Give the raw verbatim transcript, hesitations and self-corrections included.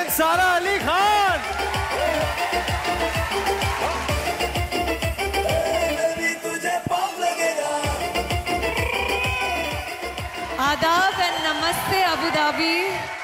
And सारा अली खान। आदाब and नमस्ते अबू धाबी।